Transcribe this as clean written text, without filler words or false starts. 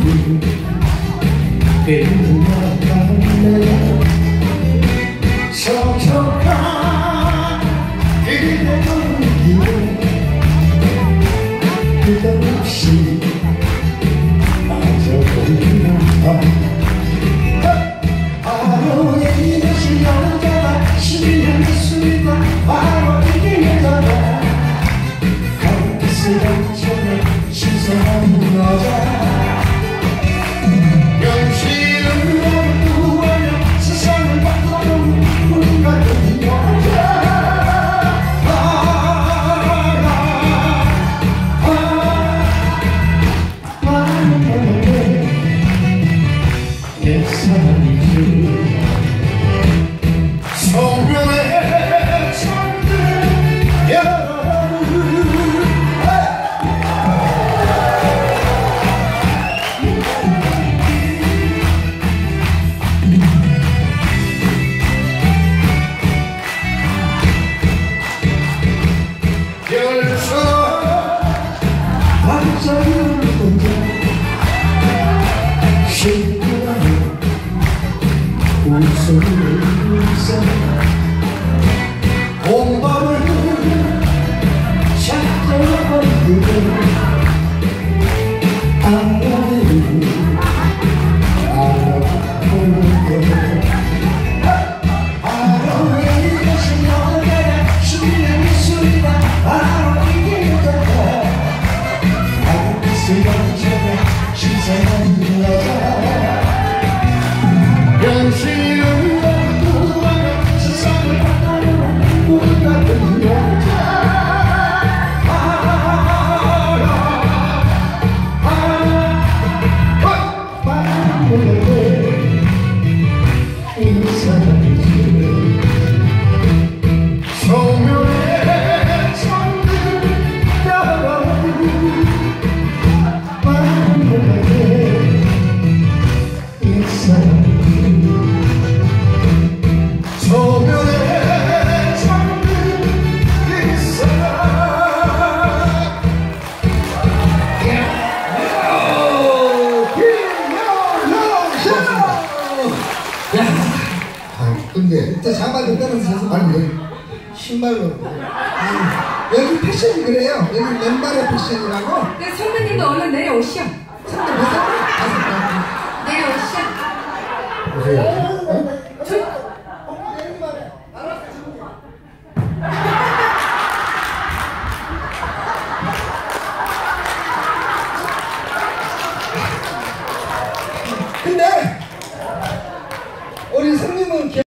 촉촉한 그대의 눈이 끝없이 빠져보는 하루에 이것이 여자가 신비한 미술과 바로 이게 여자가 가르치스 것처럼 신선한 여자 온밤을 찾아온 그대 아무리 알아보는 것 하루에 이것이 여자가 신비한 미술이다 바로 이게 여자가 아기스 여자가 신선한 여자 변신은 근데 저 장발도 떨어져서 말고 신발로 여기 패션이 그래요. 여기 맨발의 패션이라고. 네, 선배님도 얼른 내려오시오. 선배 몇 살? 5살. 내려오시오. 보세요.